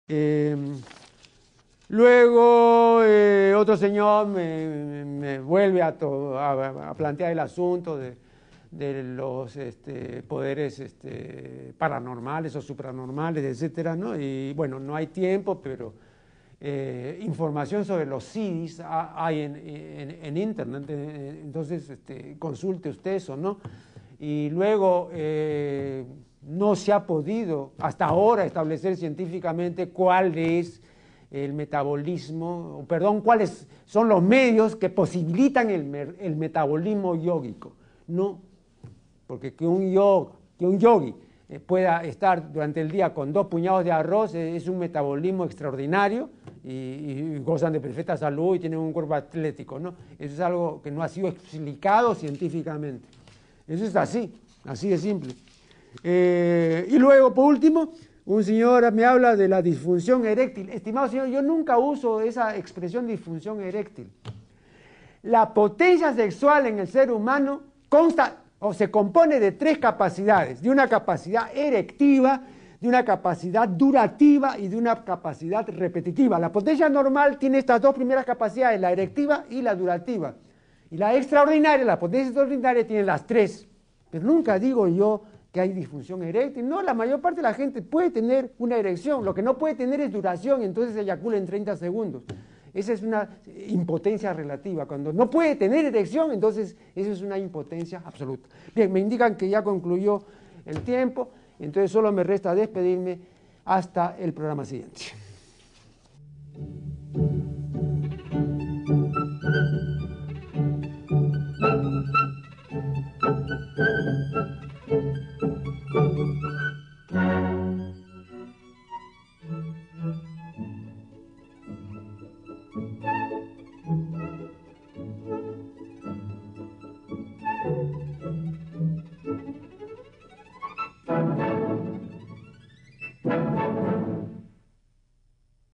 Luego otro señor me vuelve a plantear el asunto de los poderes paranormales o supranormales, etcétera, ¿no? Y bueno, no hay tiempo, pero información sobre los CIDIs hay en internet, entonces consulte usted eso, ¿no? Y luego no se ha podido hasta ahora establecer científicamente cuál es el metabolismo, perdón, cuáles son los medios que posibilitan el metabolismo yógico. No, porque que un yogi pueda estar durante el día con 2 puñados de arroz es un metabolismo extraordinario y gozan de perfecta salud y tienen un cuerpo atlético, ¿no? Eso es algo que no ha sido explicado científicamente. Eso es así de simple. Y luego, por último, un señor me habla de la disfunción eréctil. Estimado señor, yo nunca uso esa expresión disfunción eréctil. La potencia sexual en el ser humano consta o se compone de 3 capacidades, de una capacidad erectiva, de una capacidad durativa y de una capacidad repetitiva. La potencia normal tiene estas 2 primeras capacidades, la erectiva y la durativa. Y la extraordinaria, la potencia extraordinaria, tiene las 3. Pero nunca digo yo que hay disfunción eréctil. No, la mayor parte de la gente puede tener una erección. Lo que no puede tener es duración, y entonces se eyacula en 30 segundos. Esa es una impotencia relativa. Cuando no puede tener erección, entonces eso es una impotencia absoluta. Bien, me indican que ya concluyó el tiempo, entonces solo me resta despedirme hasta el programa siguiente.